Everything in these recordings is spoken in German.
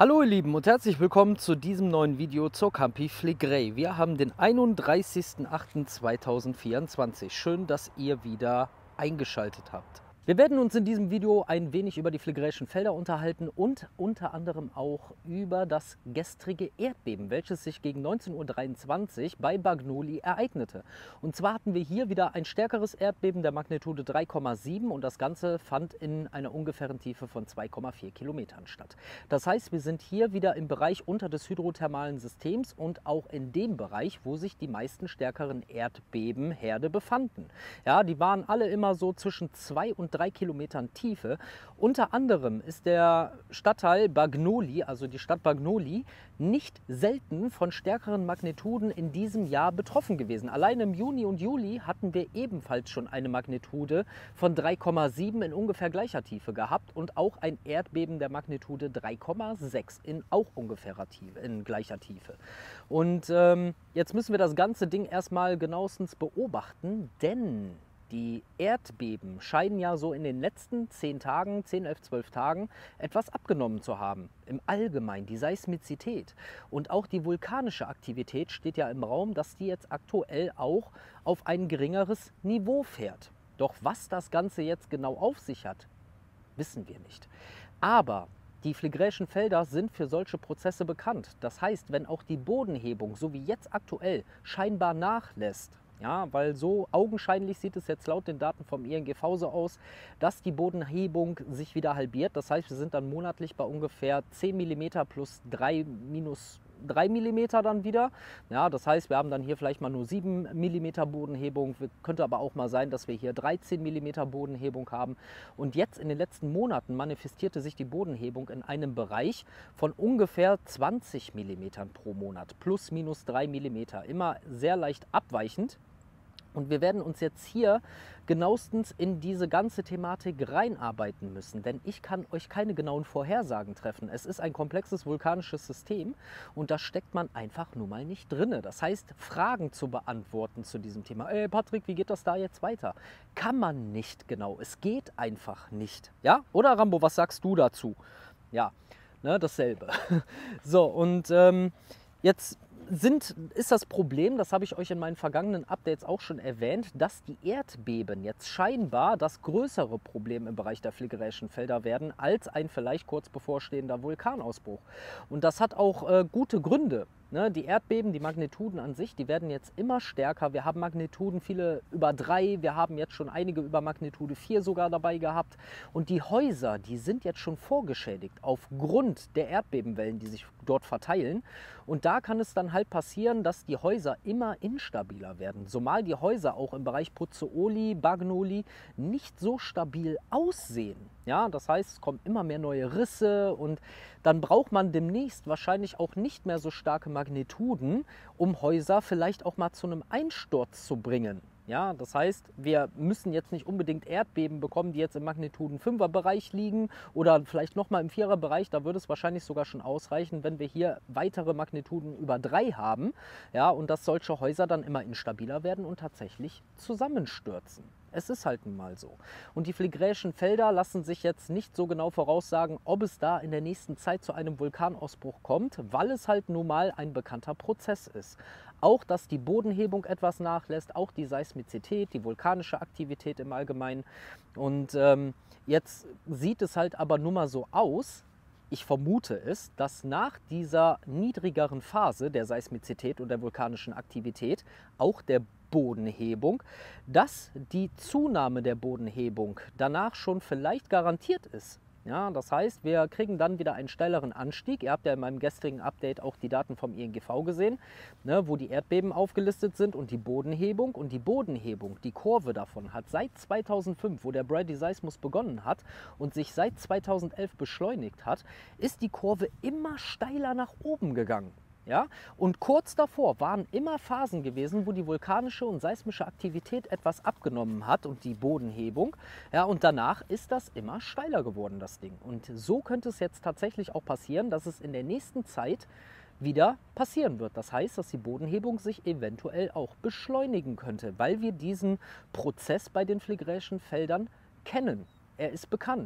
Hallo ihr Lieben und herzlich willkommen zu diesem neuen Video zur Campi Flegrei. Wir haben den 31.08.2024. Schön, dass ihr wieder eingeschaltet habt. Wir werden uns in diesem Video ein wenig über die Flegräischen Felder unterhalten und unter anderem auch über das gestrige Erdbeben, welches sich gegen 19:23 Uhr bei Bagnoli ereignete. Und zwar hatten wir hier wieder ein stärkeres Erdbeben der Magnitude 3,7 und das Ganze fand in einer ungefähren Tiefe von 2,4 Kilometern statt. Das heißt, wir sind hier wieder im Bereich unter des hydrothermalen Systems und auch in dem Bereich, wo sich die meisten stärkeren Erdbebenherde befanden. Ja, die waren alle immer so zwischen 2 und 3 Kilometern Tiefe. Unter anderem ist der Stadtteil Bagnoli, also die Stadt Bagnoli, nicht selten von stärkeren Magnituden in diesem Jahr betroffen gewesen. Allein im Juni und Juli hatten wir ebenfalls schon eine Magnitude von 3,7 in ungefähr gleicher Tiefe gehabt und auch ein Erdbeben der Magnitude 3,6 in auch ungefährer Tiefe, in gleicher Tiefe. Und jetzt müssen wir das ganze Ding erstmal genauestens beobachten, denn die Erdbeben scheinen ja so in den letzten 10 Tagen, 10, 11, 12 Tagen etwas abgenommen zu haben. Im Allgemeinen die Seismizität und auch die vulkanische Aktivität steht ja im Raum, dass die jetzt aktuell auch auf ein geringeres Niveau fährt. Doch was das Ganze jetzt genau auf sich hat, wissen wir nicht. Aber die Flegräischen Felder sind für solche Prozesse bekannt. Das heißt, wenn auch die Bodenhebung, so wie jetzt aktuell, scheinbar nachlässt, ja, weil so augenscheinlich sieht es jetzt laut den Daten vom INGV so aus, dass die Bodenhebung sich wieder halbiert. Das heißt, wir sind dann monatlich bei ungefähr 10 mm plus 3 minus 3 mm dann wieder. Ja, das heißt, wir haben dann hier vielleicht mal nur 7 mm Bodenhebung. Könnte aber auch mal sein, dass wir hier 13 mm Bodenhebung haben. Und jetzt in den letzten Monaten manifestierte sich die Bodenhebung in einem Bereich von ungefähr 20 mm pro Monat. Plus minus 3 mm. Immer sehr leicht abweichend. Und wir werden uns jetzt hier genauestens in diese ganze Thematik reinarbeiten müssen, denn ich kann euch keine genauen Vorhersagen treffen. Es ist ein komplexes vulkanisches System und da steckt man einfach nur mal nicht drin. Das heißt, Fragen zu beantworten zu diesem Thema. Patrick, wie geht das da jetzt weiter? Kann man nicht genau. Es geht einfach nicht. Ja? Oder Rambo, was sagst du dazu? Ja, ne, dasselbe. So, und jetzt ist das Problem, das habe ich euch in meinen vergangenen Updates auch schon erwähnt, dass die Erdbeben jetzt scheinbar das größere Problem im Bereich der Flegräischen Felder werden, als ein vielleicht kurz bevorstehender Vulkanausbruch. Und das hat auch gute Gründe. Die Erdbeben, die Magnituden an sich, die werden jetzt immer stärker. Wir haben Magnituden, viele über 3, wir haben jetzt schon einige über Magnitude 4 sogar dabei gehabt. Und die Häuser, die sind jetzt schon vorgeschädigt aufgrund der Erdbebenwellen, die sich dort verteilen. Und da kann es dann halt passieren, dass die Häuser immer instabiler werden. Zumal die Häuser auch im Bereich Pozzuoli, Bagnoli nicht so stabil aussehen. Ja, das heißt, es kommen immer mehr neue Risse und dann braucht man demnächst wahrscheinlich auch nicht mehr so starke Magnituden, um Häuser vielleicht auch mal zu einem Einsturz zu bringen. Ja, das heißt, wir müssen jetzt nicht unbedingt Erdbeben bekommen, die jetzt im Magnituden-5er-Bereich liegen oder vielleicht nochmal im 4er-Bereich. Da würde es wahrscheinlich sogar schon ausreichen, wenn wir hier weitere Magnituden über 3 haben. Ja, und dass solche Häuser dann immer instabiler werden und tatsächlich zusammenstürzen. Es ist halt nun mal so. Und die Flegräischen Felder lassen sich jetzt nicht so genau voraussagen, ob es da in der nächsten Zeit zu einem Vulkanausbruch kommt, weil es halt nun mal ein bekannter Prozess ist. Auch, dass die Bodenhebung etwas nachlässt, auch die Seismizität, die vulkanische Aktivität im Allgemeinen. Und jetzt sieht es halt aber nun mal so aus, ich vermute es, dass nach dieser niedrigeren Phase der Seismizität und der vulkanischen Aktivität, auch der Bodenhebung, dass die Zunahme der Bodenhebung danach schon vielleicht garantiert ist. Ja, das heißt, wir kriegen dann wieder einen steileren Anstieg. Ihr habt ja in meinem gestrigen Update auch die Daten vom INGV gesehen, ne, wo die Erdbeben aufgelistet sind und die Bodenhebung. Und die Bodenhebung, die Kurve davon, hat seit 2005, wo der Brady-Seismus begonnen hat und sich seit 2011 beschleunigt hat, ist die Kurve immer steiler nach oben gegangen. Ja? Und kurz davor waren immer Phasen gewesen, wo die vulkanische und seismische Aktivität etwas abgenommen hat und die Bodenhebung. Ja, und danach ist das immer steiler geworden, das Ding. Und so könnte es jetzt tatsächlich auch passieren, dass es in der nächsten Zeit wieder passieren wird. Das heißt, dass die Bodenhebung sich eventuell auch beschleunigen könnte, weil wir diesen Prozess bei den Flegräischen Feldern kennen. Er ist bekannt.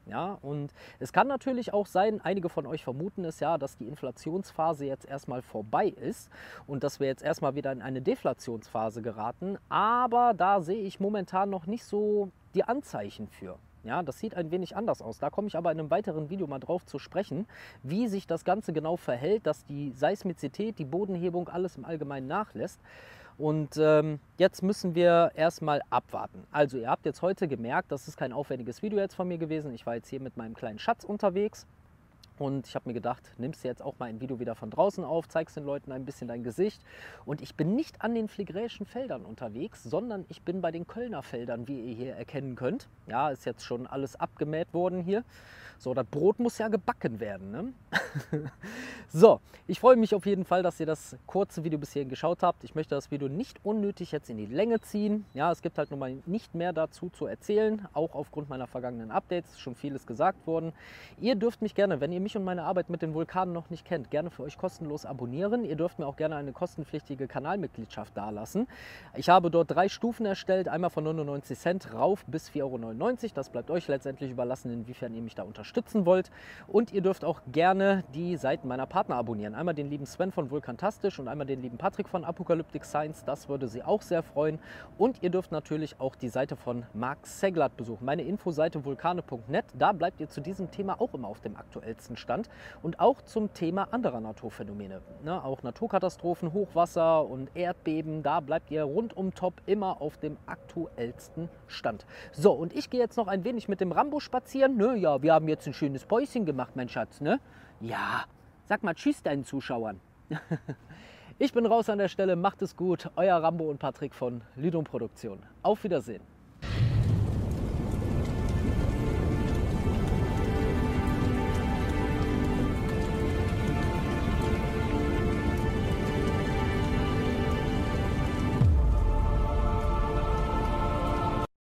Ja, und es kann natürlich auch sein, einige von euch vermuten es ja, dass die Inflationsphase jetzt erstmal vorbei ist und dass wir jetzt erstmal wieder in eine Deflationsphase geraten. Aber da sehe ich momentan noch nicht so die Anzeichen für. Ja, das sieht ein wenig anders aus. Da komme ich aber in einem weiteren Video mal drauf zu sprechen, wie sich das Ganze genau verhält, dass die Seismizität, die Bodenhebung, alles im Allgemeinen nachlässt. Und jetzt müssen wir erstmal abwarten. Also ihr habt jetzt heute gemerkt, das ist kein aufwendiges Video jetzt von mir gewesen. Ich war jetzt hier mit meinem kleinen Schatz unterwegs. Und ich habe mir gedacht, nimmst du jetzt auch mal ein Video wieder von draußen auf, zeigst den Leuten ein bisschen dein Gesicht. Und ich bin nicht an den phlegräischen Feldern unterwegs, sondern ich bin bei den Kölner Feldern, wie ihr hier erkennen könnt. Ja, ist jetzt schon alles abgemäht worden hier. So, das Brot muss ja gebacken werden, ne? So, ich freue mich auf jeden Fall, dass ihr das kurze Video bis hierhin geschaut habt. Ich möchte das Video nicht unnötig jetzt in die Länge ziehen. Ja, es gibt halt nun mal nicht mehr dazu zu erzählen. Auch aufgrund meiner vergangenen Updates ist schon vieles gesagt worden. Ihr dürft mich gerne, wenn ihr mich und meine Arbeit mit den Vulkanen noch nicht kennt, gerne für euch kostenlos abonnieren. Ihr dürft mir auch gerne eine kostenpflichtige Kanalmitgliedschaft dalassen. Ich habe dort 3 Stufen erstellt, einmal von 99 Cent rauf bis 4,99 €. Das bleibt euch letztendlich überlassen, inwiefern ihr mich da unterstützen wollt. Und ihr dürft auch gerne die Seiten meiner Partner abonnieren. Einmal den lieben Sven von Vulkantastisch und einmal den lieben Patrick von Apocalyptic Science. Das würde sie auch sehr freuen. Und ihr dürft natürlich auch die Seite von Marc Seglert besuchen. Meine Infoseite vulkane.net. Da bleibt ihr zu diesem Thema auch immer auf dem aktuellsten Stand. Und auch zum Thema anderer Naturphänomene. Ne, auch Naturkatastrophen, Hochwasser und Erdbeben. Da bleibt ihr rundum top immer auf dem aktuellsten Stand. So, und ich gehe jetzt noch ein wenig mit dem Rambo spazieren. Ne, ja, wir haben jetzt ein schönes Päuschen gemacht, mein Schatz. Ne? Ja, sag mal tschüss deinen Zuschauern. Ich bin raus an der Stelle, macht es gut. Euer Rambo und Patrick von Lydon Produktion. Auf Wiedersehen.